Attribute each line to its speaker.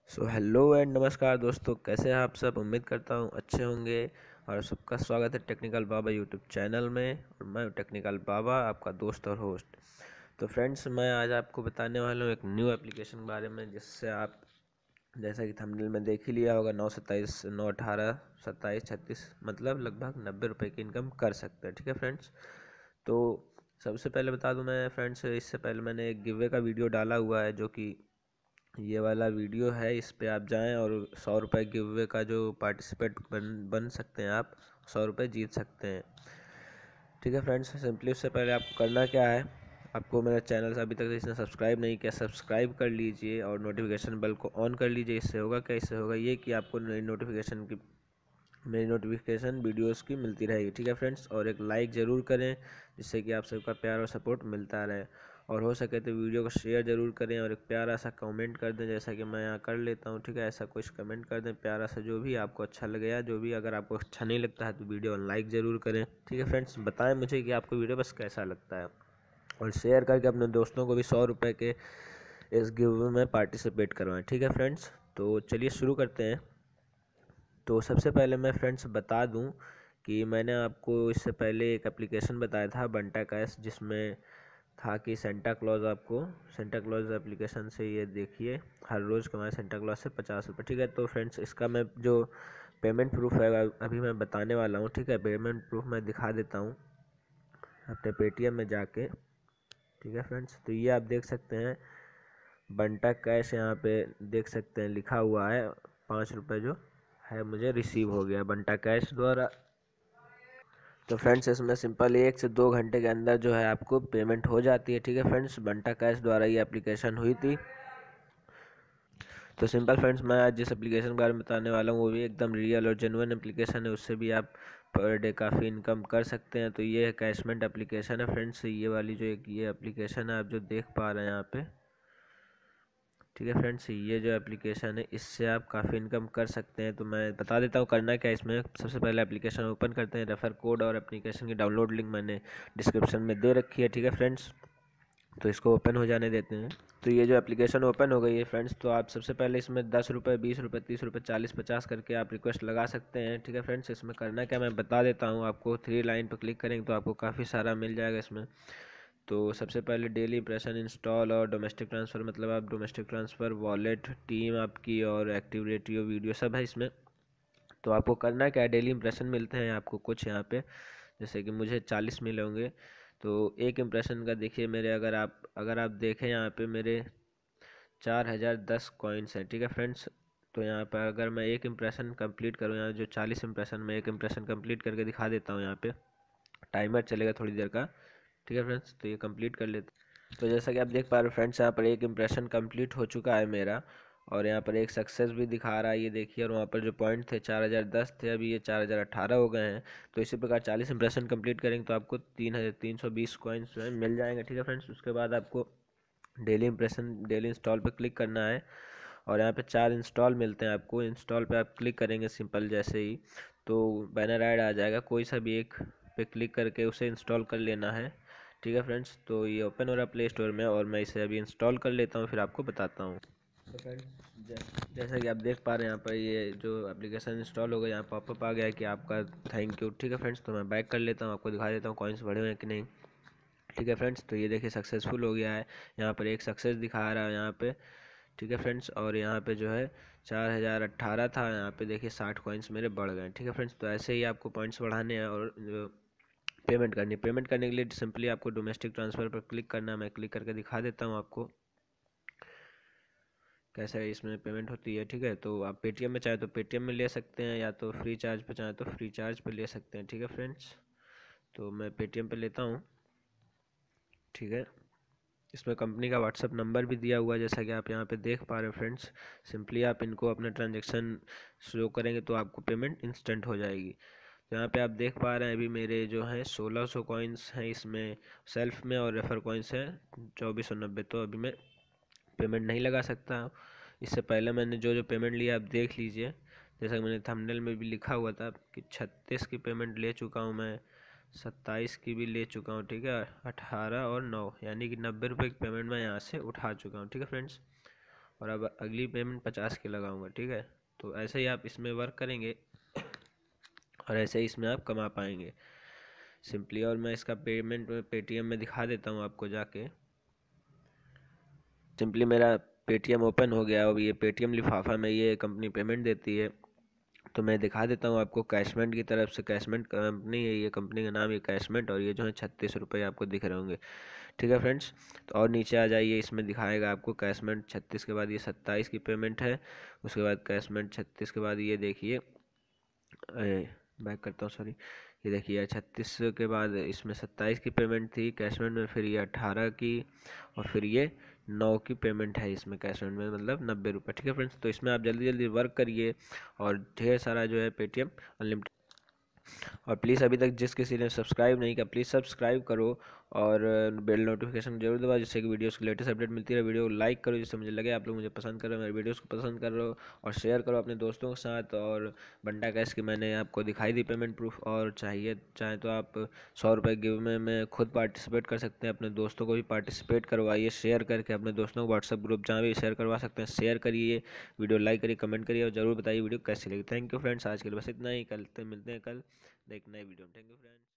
Speaker 1: Hello and नमस्कार दोस्तों, कैसे हैं आप सब। उम्मीद करता हूँ अच्छे होंगे। और सबका स्वागत है टेक्निकल बाबा यूट्यूब चैनल में। और मैं हूं टेक्निकल बाबा, आपका दोस्त और होस्ट। तो फ्रेंड्स, मैं आज आपको बताने वाला हूँ एक न्यू एप्लीकेशन के बारे में, जिससे आप जैसा कि थंबनेल में देख ही लिया होगा, 927 918 27 36 मतलब लगभग 90 रुपये की इनकम कर सकते हैं। ठीक है फ्रेंड्स, तो सबसे पहले बता दूं मैं फ्रेंड्स, इससे पहले मैंने एक गिवे का वीडियो डाला हुआ है, जो कि ये वाला वीडियो है। इस पे आप जाएं और 100 रुपये गिव का जो पार्टिसिपेट बन सकते हैं, आप 100 रुपये जीत सकते हैं। ठीक है फ्रेंड्स, सिंपली उससे पहले आपको करना क्या है, आपको मेरा चैनल से अभी तक जिसने सब्सक्राइब नहीं किया, सब्सक्राइब कर लीजिए और नोटिफिकेशन बेल को ऑन कर लीजिए। इससे होगा क्या, इससे होगा ये कि आपको मेरी नोटिफिकेशन वीडियोस की मिलती रहेगी। ठीक है फ्रेंड्स, और एक लाइक ज़रूर करें, जिससे कि आप सबका प्यार और सपोर्ट मिलता रहे। और हो सके तो वीडियो को शेयर ज़रूर करें और एक प्यारा सा कमेंट कर दें, जैसा कि मैं यहाँ कर लेता हूँ। ठीक है, ऐसा कुछ कमेंट कर दें प्यारा सा, जो भी आपको अच्छा लगे, या जो भी अगर आपको अच्छा नहीं लगता है तो वीडियो लाइक ज़रूर करें। ठीक है फ्रेंड्स, बताएं मुझे कि आपको वीडियो बस कैसा लगता है, और शेयर करके अपने दोस्तों को भी 100 रुपये के इस गिव में पार्टिसिपेट करवाएं। ठीक है फ्रेंड्स, तो चलिए शुरू करते हैं। तो सबसे पहले मैं फ्रेंड्स बता दूं कि मैंने आपको इससे पहले एक एप्लीकेशन बताया था, बंटा कैश, जिसमें था कि सेंटा क्लॉज एप्लीकेशन से ये देखिए हर रोज़ कमाए सेंटा क्लॉज से 50 रुपये। ठीक है, तो फ्रेंड्स इसका मैं जो पेमेंट प्रूफ है अभी मैं बताने वाला हूँ। ठीक है, पेमेंट प्रूफ मैं दिखा देता हूँ अपने पेटीएम में जाके। ठीक है फ्रेंड्स, तो ये आप देख सकते हैं बंटा कैश, यहाँ पे देख सकते हैं लिखा हुआ है 5 रुपये जो है मुझे रिसीव हो गया बंटा कैश द्वारा। तो फ्रेंड्स, इसमें सिंपल 1 से 2 घंटे के अंदर जो है आपको पेमेंट हो जाती है। ठीक है फ्रेंड्स, बंटा कैश द्वारा ये एप्लीकेशन हुई थी। तो सिंपल फ्रेंड्स, मैं आज जिस एप्लीकेशन के बारे में बताने वाला हूँ वो भी एकदम रियल और जेन्युइन एप्लीकेशन है। उससे भी आप पर डे काफ़ी इनकम कर सकते हैं। तो ये कैशमेंट एप्लीकेशन है फ्रेंड्स, ये वाली जो एक ये एप्लीकेशन है आप जो देख पा रहे हैं यहाँ पे। ठीक है फ्रेंड्स, ये जो एप्लीकेशन है इससे आप काफ़ी इनकम कर सकते हैं। तो मैं बता देता हूँ करना क्या है इसमें। सबसे पहले एप्लीकेशन ओपन करते हैं, रेफ़र कोड और एप्लीकेशन की डाउनलोड लिंक मैंने डिस्क्रिप्शन में दे रखी है। ठीक है फ्रेंड्स, तो इसको ओपन हो जाने देते हैं। तो ये जो एप्लीकेशन ओपन हो गई है फ्रेंड्स, तो आप सबसे पहले इसमें 10 रुपये, 20 रुपये, 30 रुपये, 40, 50 करके आप रिक्वेस्ट लगा सकते हैं। ठीक है फ्रेंड्स, इसमें करना क्या मैं बता देता हूँ आपको। 3 लाइन पर क्लिक करेंगे तो आपको काफ़ी सारा मिल जाएगा इसमें। तो सबसे पहले डेली इंप्रेशन इंस्टॉल और डोमेस्टिक ट्रांसफ़र, मतलब आप डोमेस्टिक ट्रांसफ़र, वॉलेट, टीम आपकी और एक्टिव रेडियो वीडियो सब है इसमें। तो आपको करना क्या है, डेली इंप्रेशन मिलते हैं आपको कुछ यहाँ पे, जैसे कि मुझे 40 मिले होंगे। तो एक इम्प्रेशन का देखिए मेरे, अगर आप देखें यहाँ पे मेरे 4010 कॉइन्स हैं। ठीक है फ्रेंड्स, तो यहाँ पर अगर मैं एक इम्प्रेशन कंप्लीट करूँ, यहाँ जो 40 इम्प्रेशन में एक इम्प्रेशन कंप्लीट करके दिखा देता हूँ। यहाँ पे टाइमर चलेगा थोड़ी देर का। ठीक है फ्रेंड्स, तो ये कंप्लीट कर लेते हैं। तो जैसा कि आप देख पा रहे हो फ्रेंड्स, यहाँ पर एक इम्प्रेशन कंप्लीट हो चुका है मेरा, और यहाँ पर एक सक्सेस भी दिखा रहा है, ये देखिए। और वहाँ पर जो पॉइंट थे 4010 थे, अभी ये 4018 हो गए हैं। तो इसी प्रकार 40 इंप्रेशन कंप्लीट करेंगे तो आपको 3320 कॉइन्स जो है मिल जाएंगे। ठीक है फ्रेंड्स, उसके बाद आपको डेली इंस्टॉल पे क्लिक करना है, और यहाँ पे 4 इंस्टॉल मिलते हैं आपको। इंस्टॉल पे आप क्लिक करेंगे सिंपल जैसे ही, तो बैनर ऐड आ जाएगा, कोई सा भी एक पे क्लिक करके उसे इंस्टॉल कर लेना है। ठीक है फ्रेंड्स, तो ये ओपन हो रहा है प्ले स्टोर में, और मैं इसे अभी इंस्टॉल कर लेता हूँ, फिर आपको बताता हूँ। तो फ्रेंड्स, जैसा कि आप देख पा रहे हैं यहाँ पर ये जो एप्लीकेशन इंस्टॉल हो गया, यहाँ पॉपअप आ गया है कि आपका थैंक यू। ठीक है फ्रेंड्स, तो मैं बैक कर लेता हूँ, आपको दिखा देता हूँ कॉइन्स बढ़े हुए हैं कि नहीं। ठीक है फ्रेंड्स, तो ये देखिए सक्सेसफुल हो गया है, यहाँ पर एक सक्सेस दिखा रहा है यहाँ पे। ठीक है फ्रेंड्स, और यहाँ पे जो है 4018 था, यहाँ पे देखिए 60 कॉइन्स मेरे बढ़ गए। ठीक है फ्रेंड्स, तो ऐसे ही आपको पॉइंट्स बढ़ाने हैं और पेमेंट करने के लिए सिंपली आपको डोमेस्टिक ट्रांसफ़र पर क्लिक करना है। मैं क्लिक करके दिखा देता हूँ आपको कैसा है इसमें पेमेंट होती है। ठीक है, तो आप पेटीएम में चाहे तो पेटीएम में ले सकते हैं, या तो फ्री चार्ज पे चाहे तो फ्री चार्ज पे ले सकते हैं। ठीक है फ्रेंड्स, तो मैं पेटीएम पे लेता हूँ। ठीक है, इसमें कंपनी का व्हाट्सअप नंबर भी दिया हुआ है, जैसा कि आप यहाँ पे देख पा रहे हो फ्रेंड्स। सिंपली आप इनको अपना ट्रांजेक्शन शो करेंगे तो आपको पेमेंट इंस्टेंट हो जाएगी। तो यहाँ पे आप देख पा रहे हैं अभी मेरे जो हैं 1600 कॉइन्स हैं इसमें सेल्फ में, और रेफर कॉइन्स हैं 2490। तो अभी मैं पेमेंट नहीं लगा सकता। इससे पहले मैंने जो जो पेमेंट लिया आप देख लीजिए, जैसा कि मैंने थंबनेल में भी लिखा हुआ था कि 36 की पेमेंट ले चुका हूँ मैं, 27 की भी ले चुका हूँ। ठीक है, 18 और 9 यानी कि 90 रुपये की पेमेंट मैं यहाँ से उठा चुका हूँ। ठीक है फ्रेंड्स, और अब अगली पेमेंट 50 की लगाऊंगा, ठीक है। तो ऐसे ही आप इसमें वर्क करेंगे और ऐसे ही इसमें आप कमा पाएंगे सिंपली। और मैं इसका पेमेंट पेटीएम में दिखा देता हूँ आपको जाके। सिंपली मेरा पेटीएम ओपन हो गया। अब ये पेटीएम लिफाफा में ये कंपनी पेमेंट देती है, तो मैं दिखा देता हूँ आपको। कैशमेंट की तरफ से, कैशमेंट कंपनी है ये, कंपनी का नाम है कैशमेंट, और ये जो है 36 रुपये आपको दिख रहे होंगे, ठीक है फ्रेंड्स। तो और नीचे आ जाइए, इसमें दिखाएगा आपको कैशमेंट 36 के बाद ये 27 की पेमेंट है। उसके बाद कैशमेंट 36 के बाद ये देखिए, बैक करता हूँ सॉरी, ये देखिए 36 के बाद इसमें 27 की पेमेंट थी कैशमेंट में, फिर ये 18 की, और फिर ये 9 की पेमेंट है इसमें कैशमेंट में, मतलब 90 रुपये, ठीक है फ्रेंड्स। तो इसमें आप जल्दी जल्दी वर्क करिए और ढेर सारा जो है पेटीएम अनलिमिटेड। और प्लीज़ अभी तक जिस किसी ने सब्सक्राइब नहीं किया, प्लीज़ सब्सक्राइब करो और बेल नोटिफिकेशन जरूर दबाओ, जिससे कि वीडियोस की लेटेस्ट अपडेट मिलती रहे। वीडियो को लाइक करो जिससे मुझे लगे आप लोग मुझे पसंद कर रहे हो, मेरे वीडियोस को पसंद कर रहे हो, और शेयर करो अपने दोस्तों के साथ। और बंटा कैश की मैंने आपको दिखाई दी पेमेंट प्रूफ, और चाहे तो आप 100 रुपये गिव में खुद पार्टिसिपेट कर सकते हैं, अपने दोस्तों को भी पार्टिसिपेट करवाइए शेयर करके। अपने दोस्तों को व्हाट्सअप ग्रुप जहाँ भी शेयर करवा सकते हैं शेयर करिए, वीडियो लाइक करिए, कमेंट करिए, और ज़रूर बताइए वीडियो कैसी लगी। थैंक यू फ्रेंड्स, आज के लिए बस इतना ही। कल मिलते हैं कल एक नए वीडियो में। Thank you friends.